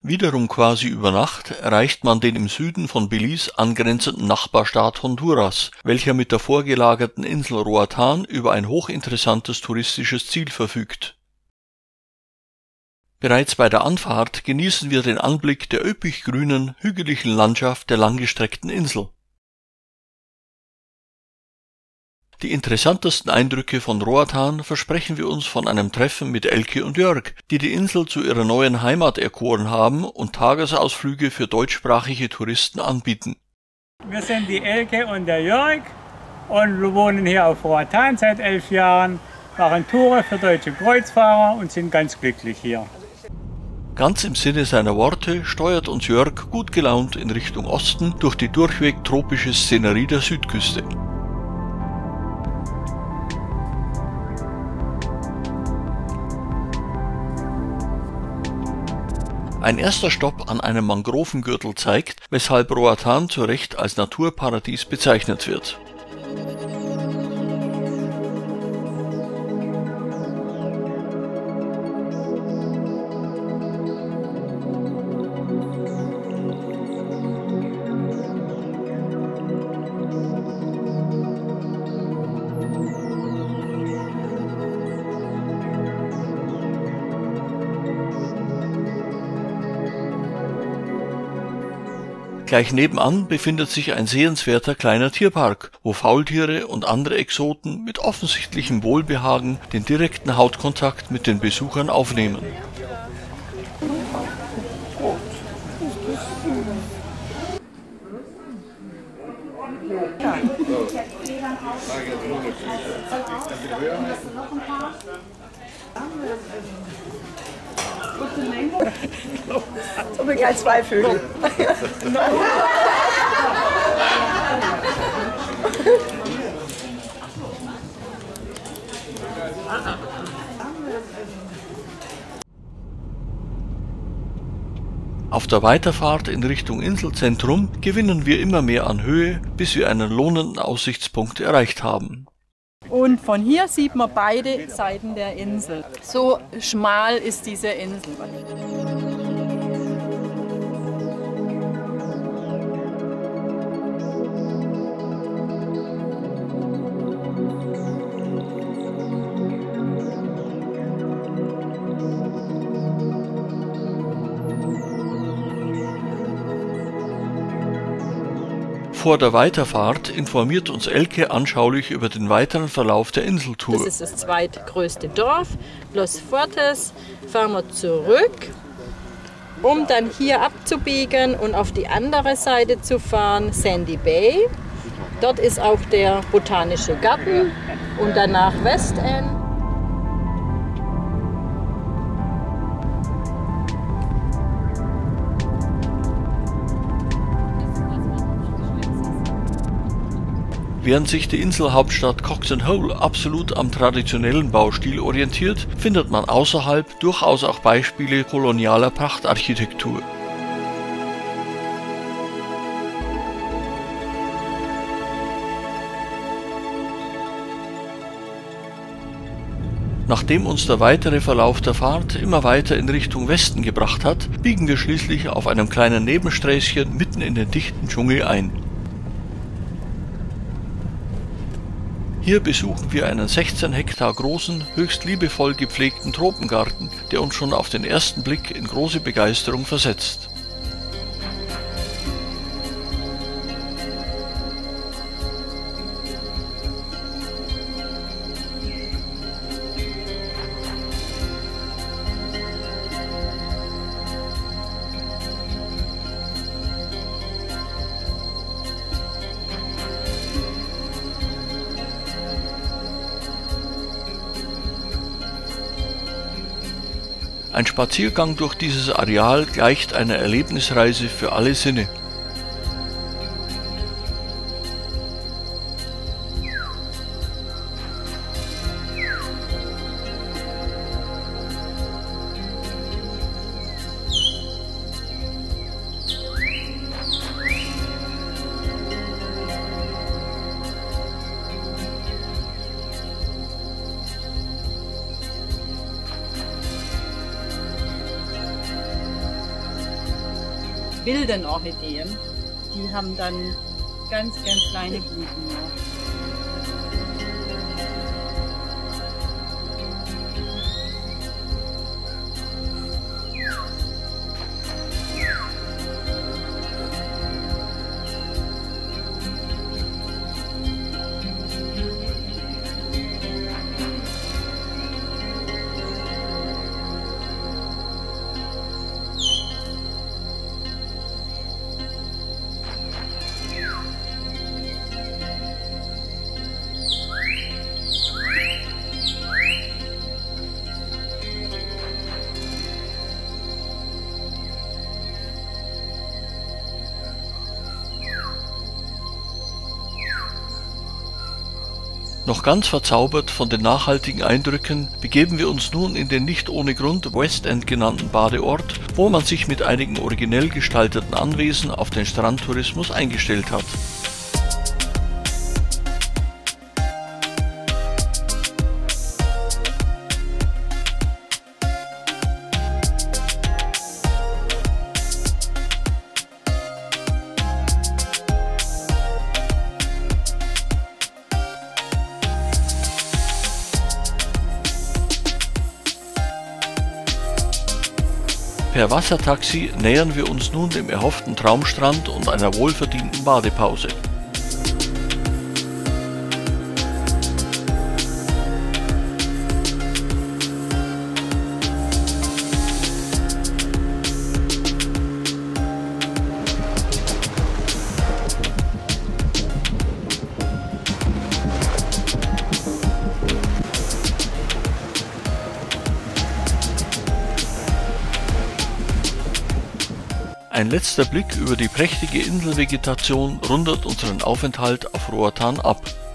Wiederum quasi über Nacht erreicht man den im Süden von Belize angrenzenden Nachbarstaat Honduras, welcher mit der vorgelagerten Insel Roatán über ein hochinteressantes touristisches Ziel verfügt. Bereits bei der Anfahrt genießen wir den Anblick der üppig grünen, hügeligen Landschaft der langgestreckten Insel. Die interessantesten Eindrücke von Roatán versprechen wir uns von einem Treffen mit Elke und Jörg, die die Insel zu ihrer neuen Heimat erkoren haben und Tagesausflüge für deutschsprachige Touristen anbieten. Wir sind die Elke und der Jörg und wir wohnen hier auf Roatán seit 11 Jahren, machen Touren für deutsche Kreuzfahrer und sind ganz glücklich hier. Ganz im Sinne seiner Worte steuert uns Jörg gut gelaunt in Richtung Osten durch die durchweg tropische Szenerie der Südküste. Ein erster Stopp an einem Mangrovengürtel zeigt, weshalb Roatán zu Recht als Naturparadies bezeichnet wird. Gleich nebenan befindet sich ein sehenswerter kleiner Tierpark, wo Faultiere und andere Exoten mit offensichtlichem Wohlbehagen den direkten Hautkontakt mit den Besuchern aufnehmen. So bin ich als zwei Vögel. Auf der Weiterfahrt in Richtung Inselzentrum gewinnen wir immer mehr an Höhe, bis wir einen lohnenden Aussichtspunkt erreicht haben. Und von hier sieht man beide Seiten der Insel. So schmal ist diese Insel. Vor der Weiterfahrt informiert uns Elke anschaulich über den weiteren Verlauf der Inseltour. Das ist das zweitgrößte Dorf. Los Fortes fahren wir zurück, um dann hier abzubiegen und auf die andere Seite zu fahren, Sandy Bay. Dort ist auch der Botanische Garten und danach Westend. Während sich die Inselhauptstadt Cox and Hole absolut am traditionellen Baustil orientiert, findet man außerhalb durchaus auch Beispiele kolonialer Prachtarchitektur. Nachdem uns der weitere Verlauf der Fahrt immer weiter in Richtung Westen gebracht hat, biegen wir schließlich auf einem kleinen Nebensträßchen mitten in den dichten Dschungel ein. Hier besuchen wir einen 16 Hektar großen, höchst liebevoll gepflegten Tropengarten, der uns schon auf den ersten Blick in große Begeisterung versetzt. Ein Spaziergang durch dieses Areal gleicht einer Erlebnisreise für alle Sinne. wilden Orchideen, die haben dann ganz kleine Blüten nur. Noch ganz verzaubert von den nachhaltigen Eindrücken begeben wir uns nun in den nicht ohne Grund West End genannten Badeort, wo man sich mit einigen originell gestalteten Anwesen auf den Strandtourismus eingestellt hat. Per Wassertaxi nähern wir uns nun dem erhofften Traumstrand und einer wohlverdienten Badepause. Ein letzter Blick über die prächtige Inselvegetation rundet unseren Aufenthalt auf Roatán ab.